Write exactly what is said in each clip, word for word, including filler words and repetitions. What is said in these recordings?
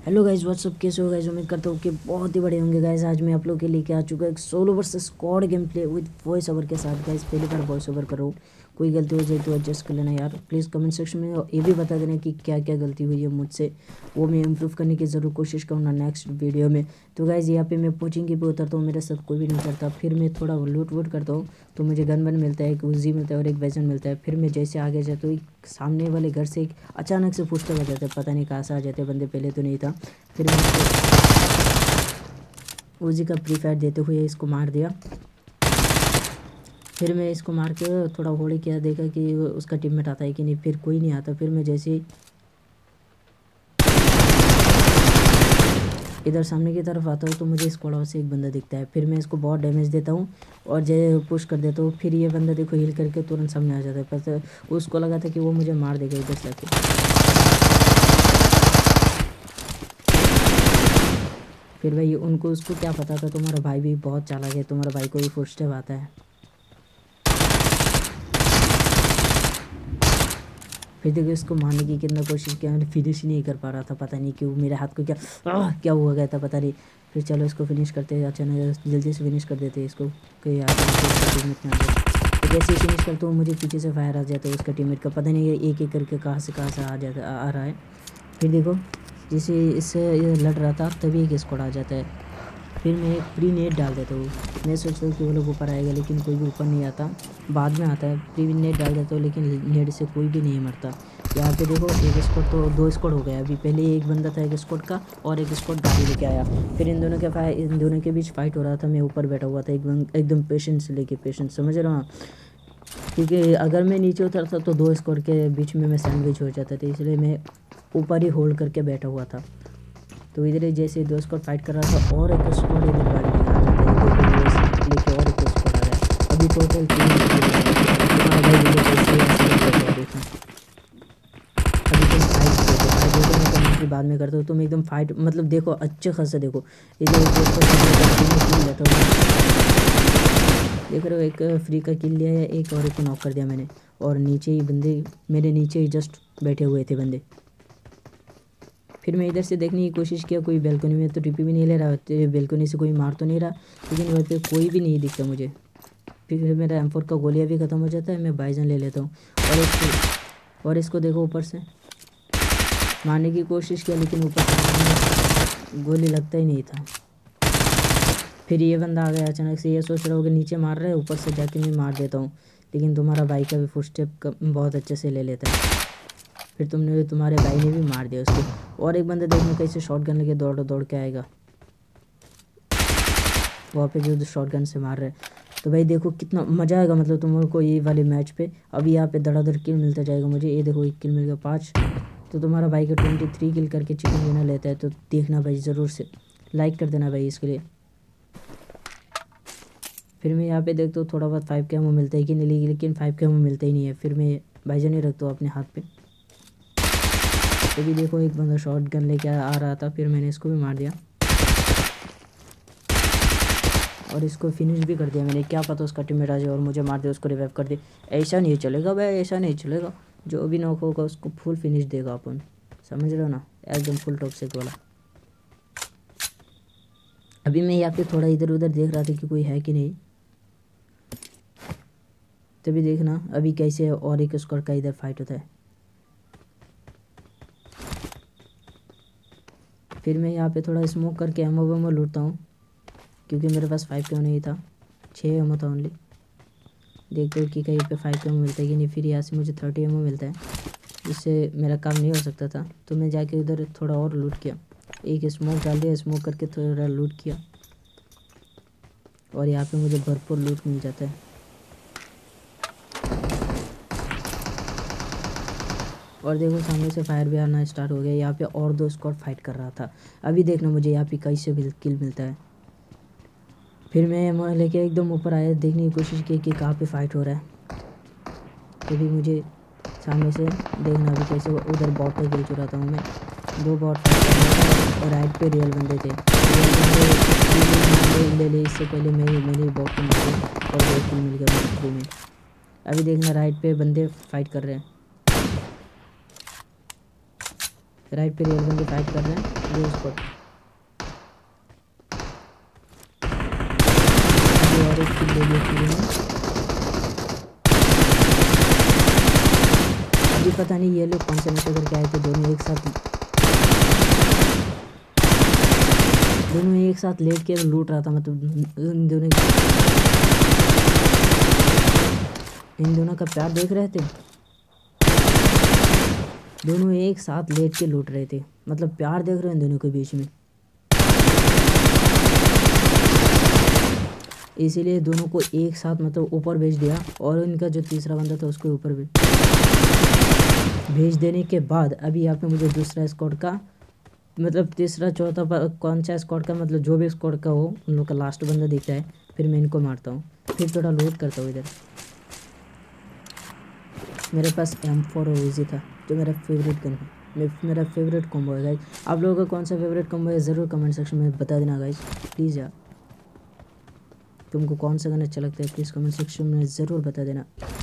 Hello guys what's up, कैसे हो guys. उम्मीद करता हूँ कि बहुत ही बड़े होंगे गाइज। आज मैं आप लोगों के लेके आ चुका एक solo versus squad game play with voice over के साथ। गाइज पहली बार वॉइस ओवर कर रहा हूँ, कोई गलती हो जाए तो एडजस्ट कर लेना यार। प्लीज़ कमेंट सेक्शन में ये भी बता देना कि क्या क्या गलती हुई है मुझसे, वो मैं इम्प्रूव करने की ज़रूर कोशिश करूँगा नेक्स्ट वीडियो में। तो गाइज यहाँ पे मैं कोचिंग पे उतरता हूँ, मेरे साथ कोई भी नहीं करता। फिर मैं थोड़ा लूट वूट करता हूँ तो मुझे गन वन मिलता है, एक उजी मिलता है और एक वेजन मिलता है। फिर मैं जैसे आगे जाता हूँ, एक सामने वाले घर से एक अचानक से फुटस्टेप आ जाते हैं, पता नहीं कहाँ से आ जाते बंदे, पहले तो नहीं था। फिर मैं उजी का प्री फायर देते हुए इसको मार दिया। फिर मैं इसको मार के थोड़ा होली किया, देखा कि उसका टीममेट आता है कि नहीं, फिर कोई नहीं आता। फिर मैं जैसे ही इधर सामने की तरफ आता हूँ तो मुझे स्क्वाड से एक बंदा दिखता है। फिर मैं इसको बहुत डैमेज देता हूँ और जैसे पुश कर देता हूँ। फिर ये बंदा देखो हील करके तुरंत सामने आ जाता है, पर उसको लगा था कि वो मुझे मार देगा इधर से आके। फिर भाई उनको उसको क्या पता था, तुम्हारा भाई भी बहुत चालाक है, तुम्हारा भाई को भी फुटस्टेप आता है। फिर देखो इसको मारने की कितना कोशिश किया, मैंने फिनिश ही नहीं कर पा रहा था, पता नहीं क्यों मेरे हाथ को क्या आह, क्या हुआ गया था पता नहीं। फिर चलो इसको फिनिश करते हैं, अचानक जल्दी से फिनिश कर देते हैं इसको, कोई यार टीममेट में आ जाए। तो जैसे ही फिनिश करता हूँ मुझे पीछे से फायर आ जाता है उसका टीममेट का, पता नहीं एक एक करके कहाँ से कहाँ से आ जाता आ रहा है। फिर देखो जैसे इससे लड़ रहा था तभी एक स्क्वाड आ जाता है। फिर मैं एक प्री नेट डाल देता हूँ, मैं सोचता हूँ कि वो लोग ऊपर आएगा, लेकिन कोई भी ऊपर नहीं आता, बाद में आता है। प्री नेट डाल देता हूँ लेकिन नेट से कोई भी नहीं मरता। यहाँ पे देखो एक स्क्वाड तो दो स्क्वाड हो गया। अभी पहले एक बंदा था एक स्क्वाड का और एक स्क्वाड गाड़ी लेके आया। फिर इन दोनों के फाइट इन दोनों के बीच फाइट हो रहा था, मैं ऊपर बैठा हुआ था एकदम एकदम पेशेंस लेके, पेशेंस समझ रहा हूँ, क्योंकि अगर मैं नीचे उतरता तो दो स्क्वाड के बीच में मैं सैंडविच हो जाता था, इसलिए मैं ऊपर ही होल्ड करके बैठा हुआ था। तो इधर ही जैसे दो स्क्वाड फाइट कर रहा था और एक स्क्वाड इधर गाड़ी लेके आ जाता है, लेके और एक स्क्वाड आ रहा है। अभी टोटल तीन तुम्हारा भाई वीडियो कैसे देखो। अभी तुम फाइट देखो, फाइट देखो मैं कमेंट्री बाद में करता हूँ, तुम एकदम फाइट मतलब देखो अच्छे खासा देखो। इधर एक किल लेता हूँ, देख रहे हो, एक फ्री का किल लिया है, एक और एक को नॉक कर दिया मैंने। और नीचे ही बंदे मेरे नीचे ही जस्ट बैठे हुए थे बंदे। फिर मैं इधर से देखने की कोशिश किया, कोई बैल्कनी में तो टीपी भी नहीं ले रहा, तो बैल्कनी से कोई मार तो नहीं रहा, लेकिन वहाँ पे कोई भी नहीं दिखता मुझे। फिर मेरा एम फोर का गोलियाँ भी ख़त्म हो जाता है, मैं बाइजन ले लेता हूँ और इसको और इसको देखो ऊपर से मारने की कोशिश किया, लेकिन ऊपर से गोली लगता ही नहीं था। फिर ये बंदा आ गया अचानक से, ये सोच रहा होगा नीचे मार रहा है, ऊपर से जाके मैं मार देता हूँ, लेकिन तुम्हारा भाई का भी फुटस्टेप बहुत अच्छे से ले लेता है। फिर तुमने तुम्हारे भाई ने भी मार दिया उसको। और एक बंदा देखने कैसे शॉट गन लेके दौड़ दौड़ के आएगा वहाँ पे जो शॉट गन से मार रहे हैं। तो भाई देखो कितना मज़ा आएगा मतलब तुम लोग को ये वाले मैच पे। अभी यहाँ पे धड़ाधड़ किल मिलता जाएगा मुझे, ये देखो एक किल मिल गया, पाँच। तो तुम्हारा भाई का ट्वेंटी थ्री किल करके चिकन डिनर लेता है, तो देखना भाई ज़रूर से लाइक कर देना भाई इसके लिए। फिर मैं यहाँ पे देखता हूँ थोड़ा बहुत फाइव के एमओ मिलता है कि नहीं, लेकिन फाइव के एमओ मिलता ही नहीं है। फिर मैं भाईजान ही रखता हूँ अपने हाथ पे। तो भी देखो एक बंदा शॉट गन लेके आ रहा था, फिर मैंने इसको भी मार दिया और इसको फिनिश भी कर दिया मैंने। क्या पता उसका टीममेट आ जाए और मुझे मार दे, उसको रिवाइव कर दे। ऐसा नहीं चलेगा भाई, ऐसा नहीं चलेगा, जो भी नॉक होगा उसको फुल फिनिश देगा अपन, समझ रहे हो ना, एकदम फुल टॉक्सिक वाला। अभी मैं यहाँ पे थोड़ा इधर उधर देख रहा था कि कोई है कि नहीं, तभी देखना अभी कैसे और एक स्क्वाड का इधर फाइट होता है। फिर मैं यहाँ पे थोड़ा स्मोक करके एमओ वेमो लूटता हूँ, क्योंकि मेरे पास फाइव क्यों नहीं था, छः एमओ था ओनली। देखते हो कि कहीं पे फाइव एमओ मिलता है कि नहीं। फिर यहाँ से मुझे थर्टी एमओ मिलता है, जिससे मेरा काम नहीं हो सकता था, तो मैं जाके उधर थोड़ा और लूट किया, एक स्मोक डाल दिया, स्मोक करके थोड़ा लूट किया और यहाँ पे मुझे भरपूर लूट मिल जाता है। और देखो सामने से फायर भी आना स्टार्ट हो गया, यहाँ पे और दो स्क्वाड फाइट कर रहा था। अभी देखना मुझे यहाँ पे कैसे भी किल मिलता है। फिर मैं लेके एकदम ऊपर आया, देखने की कोशिश की कि कहाँ पे फाइट हो रहा है, तभी मुझे सामने से देखना अभी कैसे उधर बॉट पे गिर चुका था मैं, दो बॉट फाइट कर रहा था और राइट पे रियल बंदे थे। रियल बंदे ले ले इससे पहले मैं मैंने बॉट को मारा और दो किल मिल गया मुझे फ्री में। अभी देखना राइट पे बंदे फाइट कर रहे हैं, राइट पे रेल बंदे फाइट कर रहे हैं। ये उसको और एक किल ले लिया पूरे में। अभी पता नहीं ये लोग कौन से नशे करके आए थे। दोनों एक साथ दोनों एक साथ लेट के लूट रहा था। मतलब इन दोनों इन दोनों का प्यार देख रहे थे। दोनों एक साथ लेट के लूट रहे थे। मतलब प्यार देख रहे हैं दोनों के बीच में। इसीलिए दोनों को एक साथ मतलब ऊपर भेज दिया। और इनका जो तीसरा बंदा था उसको ऊपर भेज देने के बाद अभी यहाँ पे मुझे दूसरा स्क्वाड का मतलब तीसरा चौथा कौन सा स्क्वाड का मतलब जो भी स्क्वाड का हो उन लोग का लास्ट बंदा दिखता है। फिर मैं इनको मारता हूँ। फिर थोड़ा लूट करता हूँ। इधर मेरे पास एम फोर और ईजी था जो मेरा फेवरेट गन है। मेरा फेवरेट कॉम्बो है गाइज। आप लोगों का कौन सा फेवरेट कॉम्बो है ज़रूर कमेंट सेक्शन में बता देना गाइज प्लीज़। यार तुमको कौन सा गन अच्छा लगता है प्लीज़ कमेंट सेक्शन में ज़रूर बता देना।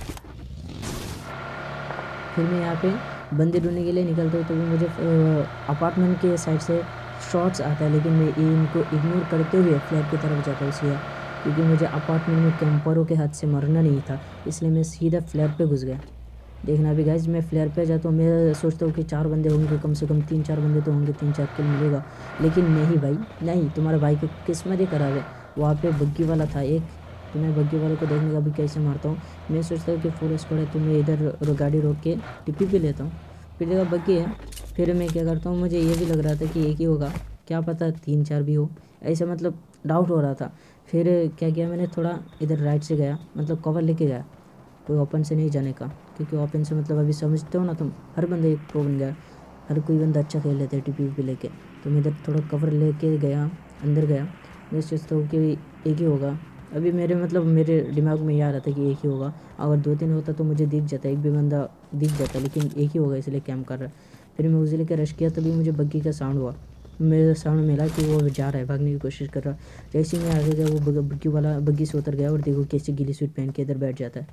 फिर मैं यहाँ पे बंदे ढूंढने के लिए निकलता हूँ तो भी मुझे अपार्टमेंट के साइड से शॉट्स आता है। लेकिन मैं इनको इग्नोर करते हुए फ्लैट की तरफ जाता हूँ इसलिए क्योंकि मुझे अपार्टमेंट में कैंपरों के हाथ से मरना नहीं था। इसलिए मैं सीधा फ्लैट पे घुस गया। देखना भी गाइज मैं फ्लेयर पे जाता हूँ। मैं सोचता हूँ कि चार बंदे होंगे कम से कम तीन चार बंदे तो होंगे तीन चार किल मिलेगा। लेकिन नहीं भाई नहीं। तुम्हारा भाई की किस्मत ही खराब है। वहाँ पे बग्गी वाला था एक। तो मैं बग्गी वाले को देखने का भी कैसे मारता हूँ। मैं सोचता हूँ कि फुल स्क्वाड है तो मैं इधर गाड़ी रोक के टिप्पी पे लेता हूँ। फिर जगह बग्गी है। फिर मैं क्या करता हूँ मुझे ये भी लग रहा था कि एक ही होगा क्या पता तीन चार भी हो। ऐसा मतलब डाउट हो रहा था। फिर क्या किया मैंने थोड़ा इधर राइट से गया मतलब कवर लेके गया। कोई ओपन से नहीं जाने का क्योंकि ओपन से मतलब अभी समझते हो ना तुम हर बंदा एक प्रो बन गया। हर कोई बंदा अच्छा खेल लेता है टीपी पे लेके। तो मैं इधर थोड़ा कवर लेके गया अंदर गया। मैं सोचता हूँ कि एक ही होगा। अभी मेरे मतलब मेरे दिमाग में ये आ रहा था कि एक ही होगा। अगर दो तीन होता तो मुझे दिख जाता एक भी बंदा दिख जाता। लेकिन एक ही होगा इसलिए कैम्प कर रहा है। फिर मैं उसे लेकर रश किया तभी मुझे बग्गी का साउंड हुआ। मेरे साउंड मिला कि वो जा रहा है भागने की कोशिश कर रहा। जैसे मैं आगे गया वो बग्गी वाला बग्गी से उतर गया और देखो कैसे गिली सूट पहन के इधर बैठ जाता है।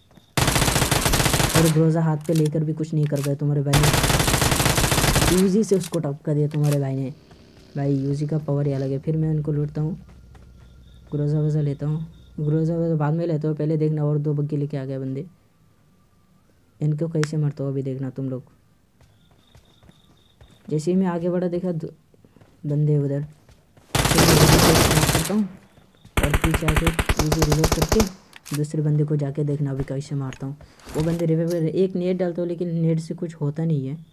और ग्रोजा हाथ पे लेकर भी कुछ नहीं कर पाया तुम्हारे भाई ने। यूजी से उसको टपका दिया तुम्हारे भाई ने। भाई यूजी का पावर ही अलग है। फिर मैं उनको लूटता हूँ। ग्रोजा वजा लेता हूँ। ग्रोजा वजा बाद में लेता हूँ पहले देखना और दो बग्गी लेके आ गए बंदे। इनको कैसे मारता हूँ अभी देखना तुम लोग। जैसे ही मैं आगे बढ़ा देखा बंदे उधर करता हूँ और पीछे आके यूजी रिलोड करके दूसरे बंदे को जाके देखना अभी कैसे मारता हूँ। वो बंदे रिवाइव कर एक नेट डालता हूँ लेकिन नेट से कुछ होता नहीं है।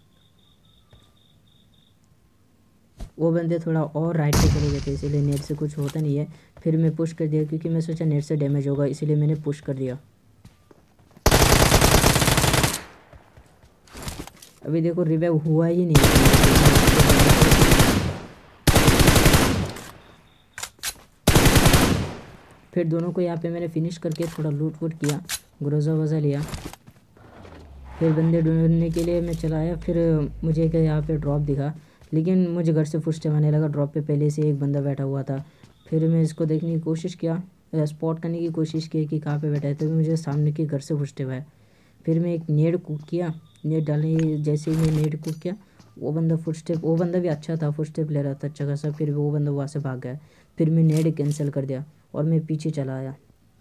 वो बंदे थोड़ा और राइट पे चले गए थे इसीलिए नेट से कुछ होता नहीं है। फिर मैं पुश कर दिया क्योंकि मैं सोचा नेट से डैमेज होगा इसीलिए मैंने पुश कर दिया। अभी देखो रिवाइव हुआ ही नहीं। फिर दोनों को यहाँ पे मैंने फिनिश करके थोड़ा लूट वूट किया ग्रोजा वजा लिया। फिर बंदे ढूंढने के लिए मैं चला आया। फिर मुझे एक यहाँ पे ड्रॉप दिखा लेकिन मुझे घर से फुटस्टेप आने लगा। ड्रॉप पे पहले से एक बंदा बैठा हुआ था। फिर मैं इसको देखने की कोशिश किया स्पॉट करने की कोशिश की कि कहाँ पे बैठा है। तभी मुझे सामने के घर से फुटस्टेप आया। फिर मैं एक नेट कुक किया। नेट डालने जैसे ही मैं नेट कुक किया वो बंदा फुटस्टेप वो बंदा भी अच्छा था फुटस्टेप ले रहा था अच्छा खासा। फिर वो बंदा वहाँ से भाग गया। फिर मैं नेट कैंसिल कर दिया और मैं पीछे चला आया।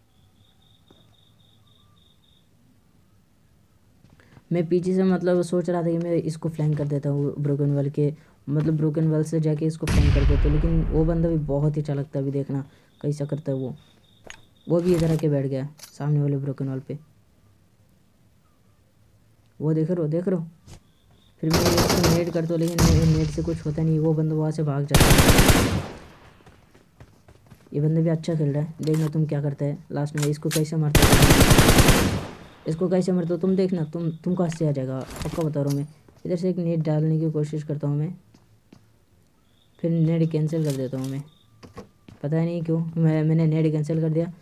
मैं पीछे से मतलब सोच रहा था कि मैं इसको फ्लैंक कर देता हूँ ब्रोकन वाल के मतलब ब्रोकन वाल से जाके इसको फ्लैंक कर देता हूँ। लेकिन वो बंदा भी बहुत ही अच्छा लगता है। अभी देखना कैसा करता है वो वो भी इधर आके बैठ गया सामने वाले ब्रोकन वाल पे। वो देख रहे हो देख रहे हो। फिर मैं इसको नेट करता हूँ लेकिन नेट से कुछ होता नहीं। वो बंदा वहाँ से भाग जाता है। ये बंदा भी अच्छा खेल रहा है। देखना तुम क्या करता है लास्ट में इसको कैसे मारता है। इसको कैसे मारता हो तुम देखना तुम तुम कहाँ से आ जाएगा पक्का बता रहा हूँ मैं। इधर से एक नेट डालने की कोशिश करता हूँ मैं। फिर नेट कैंसिल कर देता हूँ मैं। पता नहीं क्यों मैं मैंने नेट कैंसिल कर दिया।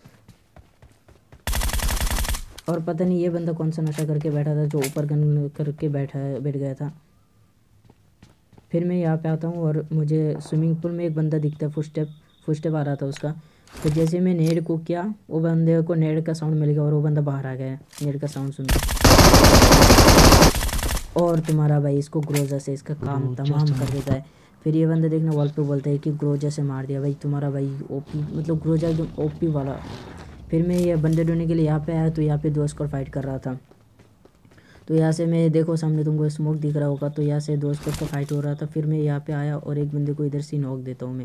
और पता नहीं ये बंदा कौन सा नशा करके बैठा था जो ऊपर गन करके बैठा बैठ गया था। फिर मैं यहाँ पे आता हूँ और मुझे स्विमिंग पूल में एक बंदा दिखता है फुटस्टेप फुटस्टेप आ रहा था उसका। तो जैसे मैं नेट को किया वो बंदे को नेट का साउंड मिल गया और वो बंदा बाहर आ गया नेट का साउंड सुन के। और तुम्हारा भाई इसको ग्रोजा से इसका काम तमाम कर देता है। फिर ये बंदा देखना वॉल पे बोलता है कि ग्रोजा से मार दिया। भाई तुम्हारा भाई ओपी मतलब ग्रोजा एकदम ओपी वाला। फिर मैं ये बंदे ढूंढने के लिए यहाँ पे आया तो यहाँ पे दो स्क्वाड फाइट कर रहा था। तो यहाँ से मैं देखो सामने तुमको स्मोक दिख रहा होगा, तो यहाँ से दो स्क्वाड का फाइट हो रहा था। फिर मैं यहाँ पे आया और एक बंदे को इधर से नॉक देता हूँ मैं।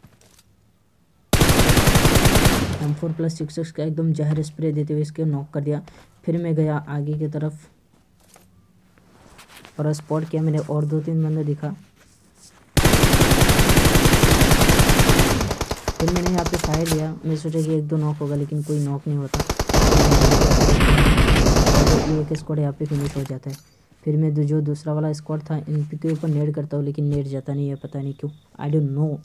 M four plus six six का एकदम जहर स्प्रे देते हुए इसके नॉक कर दिया। फिर मैं गया आगे की तरफ और स्पॉट किया मैंने और दो तीन बंदे दिखा। फिर मैंने यहाँ पे फायर लिया, मैं सोचा कि एक दो नॉक होगा लेकिन कोई नॉक नहीं होता। और एक स्क्वाड यहाँ पे फिनिश हो जाता है। फिर मैं जो दूसरा वाला स्क्वाड था इनके ऊपर नेड करता हूँ लेकिन नेड जाता नहीं है, पता नहीं क्यों, आई डोंट नो।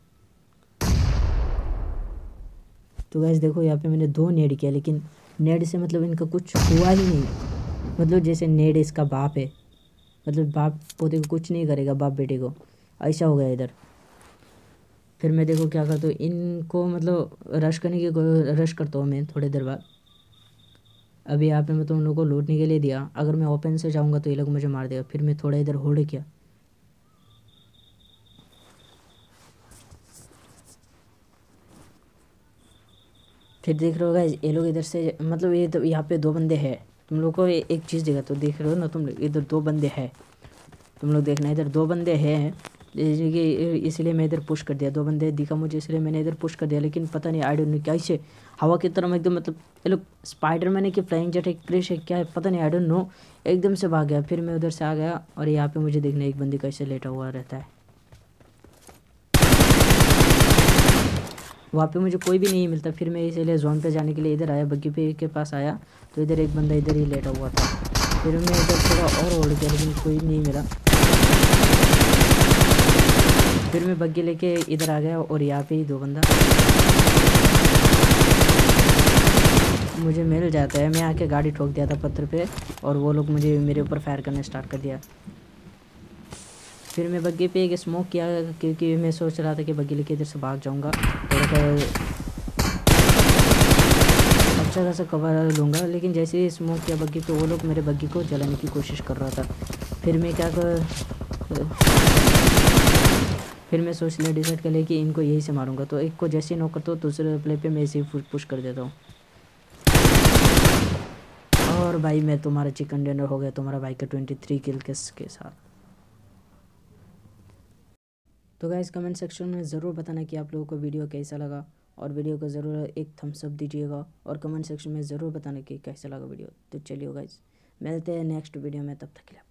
तो गाइस देखो यहाँ पे मैंने दो नेड किया लेकिन नेड से मतलब इनका कुछ हुआ ही नहीं। मतलब जैसे नेड इसका बाप है, मतलब बाप पोते को कुछ नहीं करेगा, बाप बेटे को, ऐसा हो गया इधर। फिर मैं देखो क्या करता हूँ, इनको मतलब रश करने की रश करता हूँ मैं थोड़ी देर बाद। अभी यहाँ पे मैं तुम लोगों को लूटने के लिए दिया, अगर मैं ओपन से जाऊँगा तो ये लोग मुझे मार देगा। फिर मैं थोड़ा इधर होल्ड किया। फिर देख रहे होगा ये लोग इधर से मतलब ये तो यहाँ पे दो बंदे हैं। तुम लोग को एक चीज़ दिखा तो देख रहे हो ना तुम लोग, इधर दो बंदे हैं। तुम लोग देखना इधर दो बंदे हैं, इसलिए मैं इधर पुश कर दिया। दो बंदे दिखा मुझे इसलिए मैंने इधर पुश कर दिया। लेकिन पता नहीं आई डोंट नो कैसे हवा की तरह एकदम मतलब ये लोग स्पाइडरमैन है कि फ्लाइंग जेट है क्रिश है क्या है पता नहीं, आई डोंट नो, एकदम से भाग गया। फिर मैं उधर से आ गया और यहाँ पे मुझे देखना एक बंदे कैसे लेटा हुआ रहता है। वहाँ पे मुझे कोई भी नहीं मिलता। फिर मैं इसीलिए जोन पे जाने के लिए इधर आया, बग्गी पे के पास आया तो इधर एक बंदा इधर ही लेटा हुआ था। फिर मैं इधर थोड़ा और होल्ड किया लेकिन कोई नहीं मिला। फिर मैं बग्गी लेके इधर आ गया और यहाँ पे ही दो बंदा मुझे मिल जाता है। मैं आके गाड़ी ठोक दिया था पत्थर पे और वो लोग मुझे मेरे ऊपर फायर करना स्टार्ट कर दिया। फिर मैं बग्गी पे एक स्मोक किया क्योंकि मैं सोच रहा था कि बग्गी लेके इधर से भाग जाऊंगा, थोड़ा अच्छा खासा कवर लूँगा। लेकिन जैसे ही स्मोक किया बग्गी तो वो लोग मेरे बग्गी को जलाने की कोशिश कर रहा था। फिर मैं क्या कर फिर मैं सोच लिया डिसाइड कर लिया कि इनको यही से मारूंगा। तो एक को जैसे ही नॉक करता हूँ दूसरे प्ले पे मैं इसे पुश कर देता हूँ। और भाई मैं तुम्हारा चिकन डिनर हो गया तुम्हारा भाई का ट्वेंटी थ्री किल के साथ। तो गाइस कमेंट सेक्शन में ज़रूर बताना कि आप लोगों को वीडियो कैसा लगा और वीडियो को ज़रूर एक थम्स अप दीजिएगा और कमेंट सेक्शन में ज़रूर बताना कि कैसा लगा वीडियो। तो चलिए गाइस मिलते हैं नेक्स्ट वीडियो में, तब तक के लिए।